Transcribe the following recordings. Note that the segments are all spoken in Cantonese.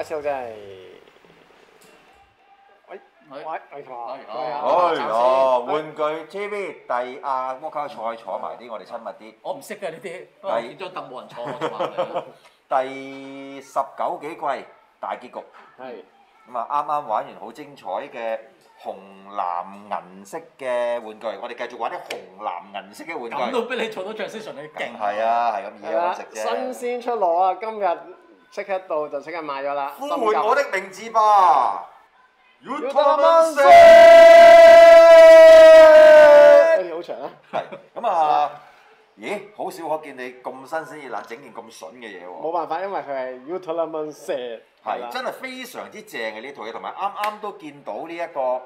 開小姐。喂， 玩具 TV 窩溝坐埋啲，我哋親密啲。 我唔識嘅呢啲，見張凳冇人坐，我就話你。 第19幾季大結局。 係。 咁啊，啱啱玩完好精彩嘅紅藍銀色嘅玩具，我哋繼續玩啲紅藍銀色嘅玩具。 咁都俾你做到 transition，你勁。 係啊，係咁易揾食啫。 新鮮出爐啊！今日即刻到就即刻買咗啦。 呼喚我的名字吧 ！Ultraman Z。 好似好長啊！ 係咁啊！咦，好少可見你咁新鮮熱辣整件咁筍嘅嘢喎！ 冇辦法，因為佢係 Ultraman Z。 係真係非常之正嘅呢套嘢，同埋啱啱都見到呢一個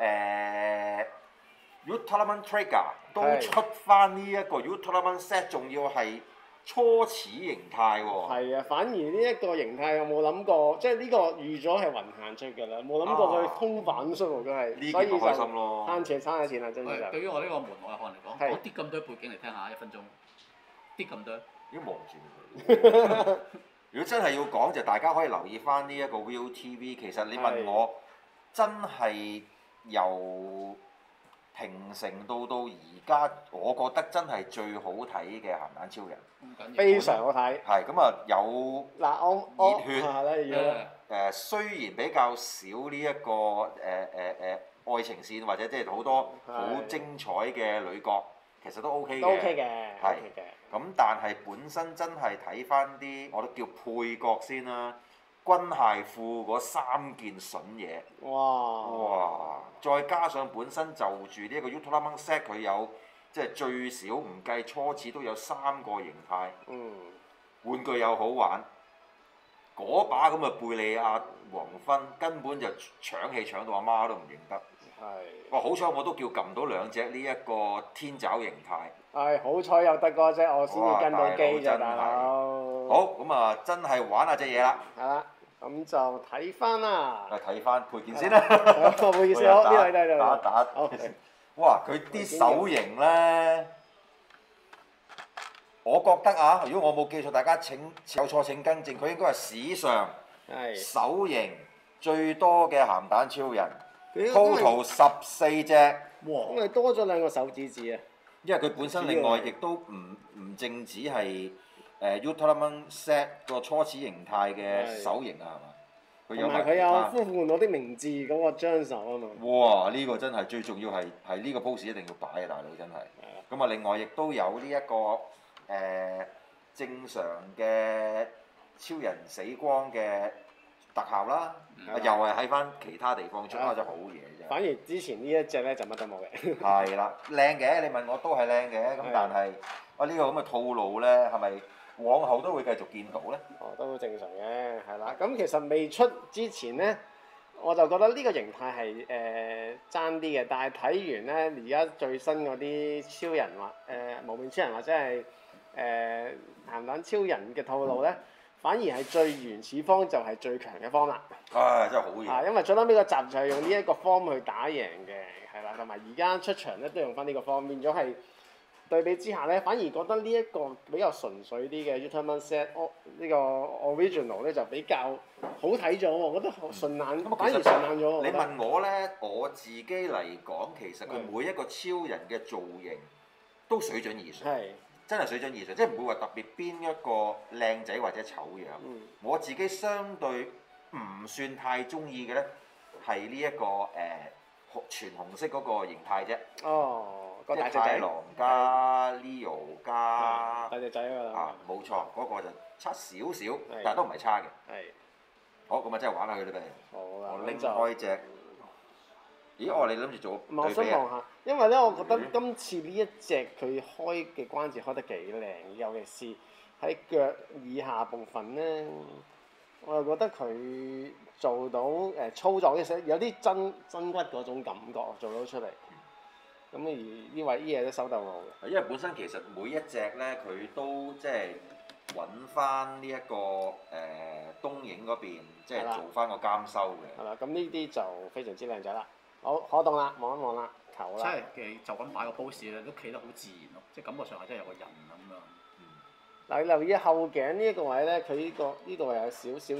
Ultraman Trigger 都出翻呢一個 Ultraman Z，仲要係初始形態喎。 係啊，反而呢一個形態有冇諗過？即係呢個預咗係雲限出㗎啦，冇諗過佢通版出喎，佢係。所以就開心咯。 慳錢慳錢啦，真係就。 對於我呢個門外漢嚟講，講啲咁多背景嚟聽下，1分鐘。啲咁多。 已經望住如果真係要講，就大家可以留意翻呢一個 ViuTV。其實你問我，真係由平成到而家，我覺得真係最好睇嘅鹹蛋超人。 非常好睇。 係咁啊，有熱血。雖然比較少呢一個愛情線，或者即係好多好精彩嘅女角。其實都 OK 嘅， 都 OK 嘅， 係咁，但係本身真係睇翻啲，我都叫配角先啦。軍械庫嗰3件筍嘢，哇！再加上本身就住呢一個 Ultraman Z，佢有即係最少唔計初始都有3個形態。玩具又好玩，嗰把咁嘅貝利亞黃昏根本就搶戲搶到阿媽都唔認得。哇！好彩我都叫撳到2隻呢一個天爪形態。 好彩有得嗰隻，我先至跟到機咋大佬。 好，咁啊，真係玩下隻嘢啦。 係啦，咁就睇翻啦。 睇翻配件先啦。 配件先好，呢度呢度。 打。哇！佢啲手型咧，我覺得啊，如果我冇記錯，大家有錯請更正，佢應該係史上手型最多嘅鹹蛋超人。total 14隻， 因為多咗2個手指指啊！ 因為佢本身另外亦都唔淨止係Ultraman Z 個初始形態嘅手型啊，係嘛？ 同埋佢有呼喚我的名字嗰個張手啊嘛！ 哇！呢個真係最重要係呢個 pose 一定要擺啊，大佬真係。咁啊，另外亦都有呢一個正常嘅超人死光嘅特效啦，又係喺翻其他地方出翻咗好嘢啫。 反而之前呢一隻咧就乜都冇嘅。 係啦，靚嘅，你問我都係靚嘅，咁但係呢個咁嘅套路咧，係咪往後都會繼續見到咧？ 都好正常嘅，係啦。咁其實未出之前咧，我就覺得呢個形態係爭啲嘅，但係睇完咧，而家最新嗰啲超人或無面超人或者係鹹蛋超人嘅套路咧。反而係最原始方就係最強嘅方啦。 真係好嘢。 因為最撚尾個集就係用呢一個方去打贏嘅，係啦，同埋而家出場咧都用翻呢個方，變咗係對比之下咧，反而覺得呢一個比較純粹啲嘅 Ultraman Z 呢個 original 咧就比較好睇咗，我覺得順眼，反而順眼咗。 你問我咧，我自己嚟講，其實佢每一個超人嘅造型都水準以上。真係水準以上，即係唔會話特別邊一個靚仔或者醜樣。我自己相對唔算太中意嘅咧，係呢一個全紅色嗰個形態啫。 個大隻仔。 太郎加 Leo 加。 大隻仔啊！ 冇錯，嗰個就差少少，但係都唔係差嘅。好，咁啊，真係玩下佢啦，咪。 好啦。 我拎開隻。咦！你諗住做我想望下，因為咧，我覺得今次呢一隻佢開嘅關節開得幾靚，尤其是喺腳以下部分咧，我又覺得佢做到操作嘅有啲真骨嗰種感覺做到出嚟。咁而呢位嘢都收到我嘅。 因為本身其實每一隻咧，佢都即係揾翻呢一個東映嗰邊，即係做翻個監修嘅。 係啦，咁呢啲就非常之靚仔啦。好，可動啦，望一望啦，球啦。 即係就咁擺個 pose 咧，都企得好自然咯，即係感覺上係真係有個人咁樣。 嗱，你留意後頸呢一個位咧，佢呢度係有少少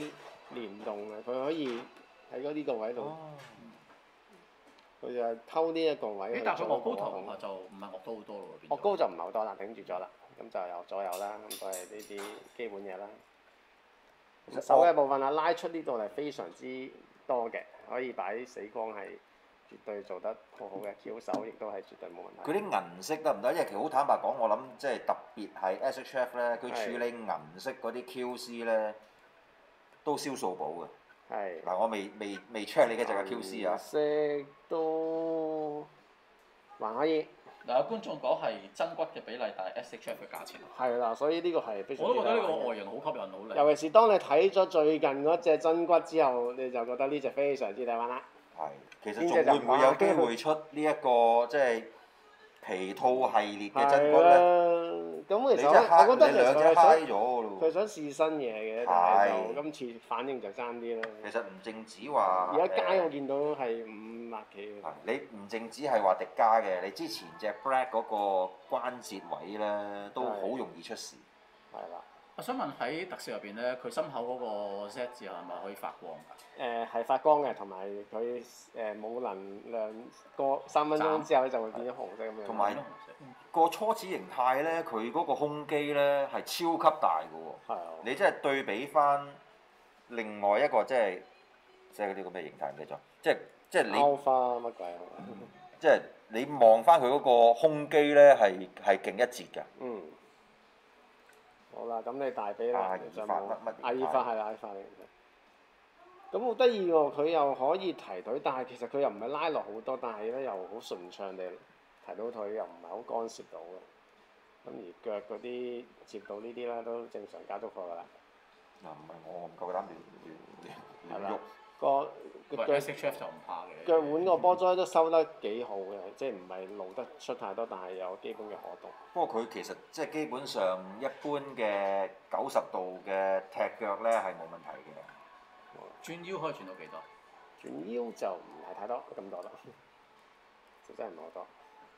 連動嘅，佢可以喺嗰呢個位度， 哦佢就係偷呢一個位去但係佢做樂高頭個控。 就唔係樂高好多咯喎，變咗樂高就唔係好多啦，頂住咗啦，咁就有左右啦，咁都係呢啲基本嘢啦。手嘅部分啊，拉出呢度係非常之多嘅，可以擺死光係絕對做得好好嘅，Q 手亦都係絕對冇問題。 佢啲銀色得唔得？因為其實好坦白講，我諗即係特別係 SHF 咧，佢處理銀色嗰啲 QC 咧都燒數寶嘅。 係。 嗱，我未 check 你嘅就係 QC 啊。 銀色都還可以。 嗱，有觀眾講係真骨嘅比例，但係 SHF 嘅價錢。 係啦，所以呢個係非常之我都覺得呢個啱嘅外形好吸引，好靚。 尤其是當你睇咗最近嗰隻真骨之後，你就覺得呢隻非常之抵玩啦。 係，其實仲會唔會有機會出呢一個即係皮套系列嘅真骨咧？ 咁其實我覺得其實佢想試新嘢嘅，但係就今次反應就爭啲啦。 其實唔淨止話。 而家街我見到係500幾嘅。 你唔淨止係話迪加嘅，你之前隻 Black 嗰個關節位咧都好容易出事。 係啦。 我想問喺特攝入邊咧，佢心口嗰個 Z 字係咪可以發光㗎？ 係發光嘅，同埋佢冇能量過3分鐘之後咧就會變咗紅色咁樣。 同埋個初始形態咧，佢嗰個胸肌咧係超級大嘅喎。 係啊。 你即係對比翻另外一個即係嗰啲咁嘅形態唔記得咗，即係你。 歐花乜鬼啊？ 即係你望翻佢嗰個胸肌咧係勁一截㗎。 嗯。好啦，咁你大髀啦，就冇阿爾法係啦，阿爾法嚟嘅。咁好得意喎！佢又可以提腿，但係其實佢又唔係拉落好多，但係咧又好順暢地提到腿，又唔係好干涉到嘅。咁而腳嗰啲接到呢啲咧都正常加足貨㗎啦。 嗱唔係我唔夠膽亂喐。 個腳 SHF 就唔怕嘅。 腳腕個波災都收得幾好嘅，即係唔係露得出太多，但係有基本嘅可動。 不過佢其實即係基本上一般嘅90度嘅踢腳咧係冇問題嘅。 轉腰可以轉到幾多？ 轉腰就唔係太多咁多啦，就真係唔係好多。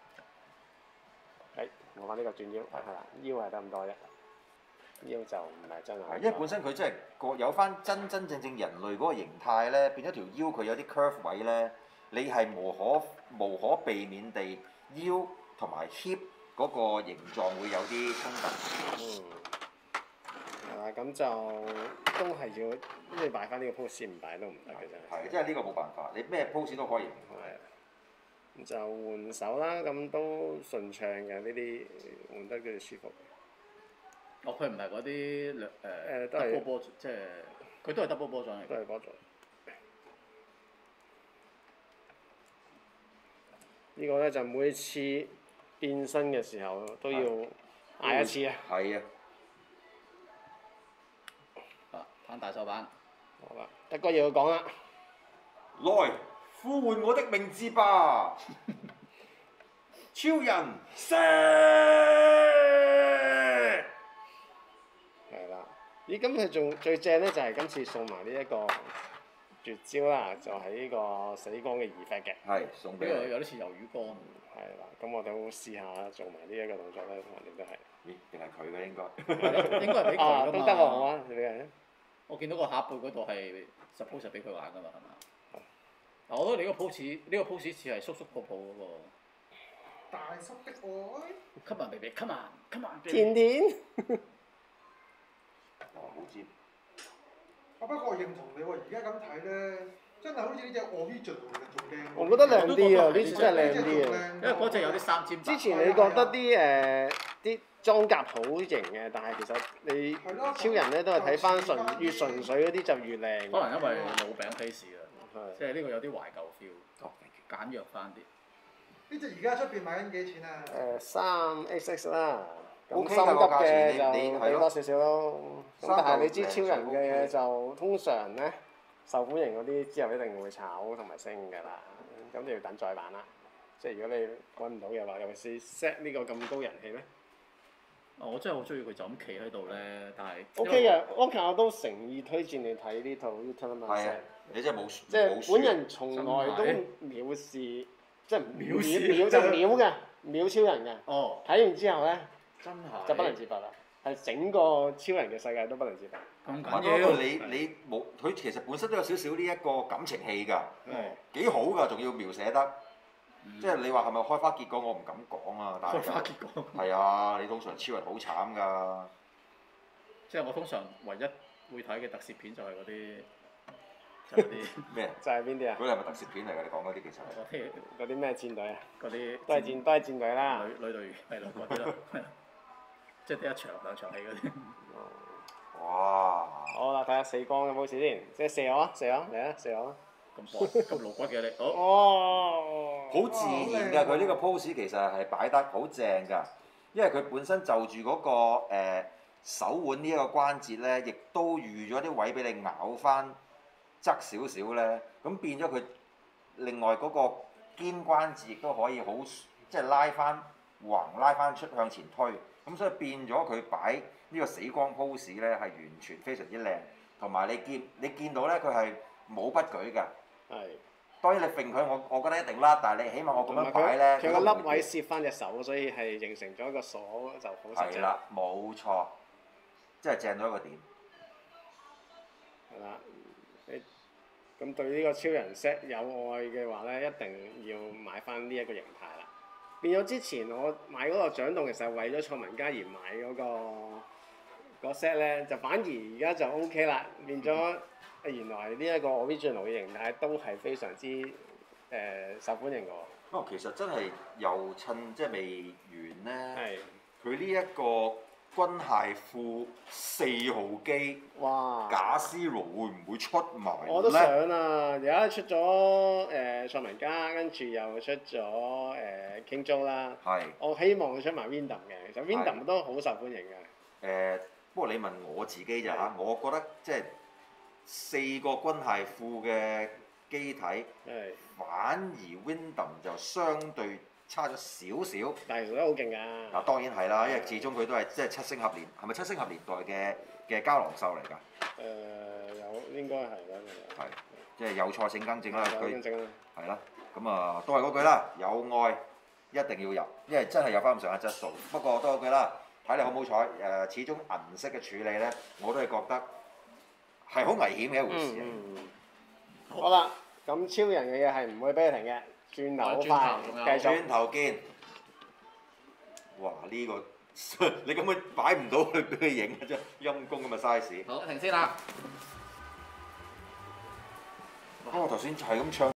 我翻呢個轉腰係啦，腰係得咁多啫。腰就唔係真係。 因為本身佢真係有翻真正人類嗰個形態咧，變咗條腰佢有啲 curve 位咧，你係無可避免地腰同埋 hip 嗰個形狀會有啲衝突。 係啦，咁就都係要，因為擺翻呢個 pose 唔擺都唔得嘅真係。 係，即係呢個冇辦法，你咩 pose 都可以。 係。就換手啦，咁都順暢嘅，呢啲換得佢舒服。 佢唔係嗰啲double 波，即係佢都係 double 波狀嚟。 都係波狀。呢個咧就每次變身嘅時候都要嗌一次啊！ 係啊！ 攤大手板。 好啦，德哥又要講啦。 來呼喚我的名字吧！超人射！ 係啦，咦？咁佢仲最正咧，就係今次送埋呢一個絕招啦，就係呢個死光嘅effect嘅。 係送俾你。 有啲似魷魚乾。 係啦，咁我哋好試下做埋呢一個動作咧，橫掂都係。 咦？定係佢嘅應該。 應該係俾佢㗎嘛。 都得喎，好啊，你俾人。 我見到個下背嗰度係 suppose 係俾佢玩㗎嘛，係嘛？嗱，我覺得你個 pose 似係叔叔抱抱嗰個。 大叔的愛。 Come on baby, come on, come on baby。 甜甜。 好尖。 不過我認同你喎，而家咁睇咧，真係好似呢隻 original 仲靚。 我覺得靚啲啊！呢隻真係靚啲啊！ 因為嗰隻有啲三尖。 之前你覺得啲裝甲好型嘅，但係其實你超人咧都係睇翻越純粹嗰啲就越靚。 可能因為老餅 face 啊，即係呢個有啲懷舊 feel，簡約翻啲。 呢隻而家出邊賣緊幾錢啊 ？3XX 啦。咁 OK 心急嘅就你俾多少少咯。咁但係你知超人嘅嘢就通常咧受歡迎嗰啲之後一定會炒同埋升㗎啦。咁就要等再版啦。即係如果你揾唔到嘅話，尤其是 set 呢個咁高人氣咧。 我真係好中意佢就咁企喺度咧，但係 OK 嘅，OK 我都誠意推薦你睇呢套 Ultraman。 係啊，你真係冇輸。 即係本人從來都藐視，即係藐就藐嘅，藐超人嘅。 哦。 睇完之後咧， 真係。 就不能自拔啦。係係整個超人嘅世界都不能接受。 咁不過緊要。 你冇佢其實本身都有少少呢一個感情戲㗎， 係幾好㗎，仲要描寫得。即係你話係咪開花結果，我唔敢講啊，但係開花結果。 係啊，你通常超人好慘㗎。 即係我通常唯一會睇嘅特攝片就係嗰啲，就係嗰啲咩？ 就係邊啲啊？ 嗰啲係咪特攝片嚟㗎？你講嗰啲其實係。 嗰啲嗰啲咩戰隊啊？ 嗰啲都係戰隊啦。 女隊員係咯嗰啲咯，即係得一場兩場戲嗰啲。 哇！ 好啦，睇下死光有冇事先，即係射我啊！射我嚟啊！射我啊！ 咁露骨嘅你，好。 哦！ 好自然㗎，佢呢個 pose 其實係擺得好正㗎，因為佢本身就住嗰個手腕呢一個關節咧，亦都預咗啲位俾你咬翻側少少咧，咁變咗佢另外嗰個肩關節亦都可以好即係拉翻橫拉翻出向前推，咁所以變咗佢擺呢個死光 pose 咧係完全非常之靚，同埋你見到咧佢係冇不舉㗎。 係。 當然你揈佢，我覺得一定甩，但係你起碼我咁樣擺咧， 佢個粒位攝翻隻手，所以係形成咗一個鎖就好實際。 係啦，冇錯，即係正到一個點。 係啦，你咁對呢個超人 set 有愛嘅話咧，一定要買翻呢一個形態啦。變咗之前我買嗰個獎動，其實係為咗創文家而買嗰個 set 咧，就反而而家就 OK 啦，變咗。原來呢一個 original 嘅形態都係非常之受歡迎嘅喎。 不過其實真係又趁即係未完咧， 係。 佢呢一個軍械庫4號機， 哇！ 賈斯羅會唔會出埋咧？ 我都想啊！而家出咗創文家，跟住又出咗King Joe 啦。 係。 我希望佢出埋 Windom 嘅，其實 Windom 都好受歡迎嘅。 不過你問我自己咋嚇？我覺得即係4個軍械庫嘅機體，反而 Windom 就相對差咗少少。 但係其實都好勁㗎。 嗱當然係啦，因為始終佢都係即係七星俠年，係咪七星俠年代嘅膠囊獸嚟㗎？ 應該係啦。 係，即係有錯請更正啦。佢正啦。 係啦，咁啊都係嗰句啦，有愛一定要入，因為真係有翻咁上下質素。不過都係嗰句啦，睇你好唔好彩。始終銀色嘅處理咧，我都係覺得係好危險嘅一回事。 好啦，咁超人嘅嘢係唔會俾你停嘅，轉頭好快，繼續。 轉頭見。哇！呢個你咁樣擺唔到去俾佢影嘅啫，陰公咁嘅 size。 好，停先啦。 我頭先係咁唱。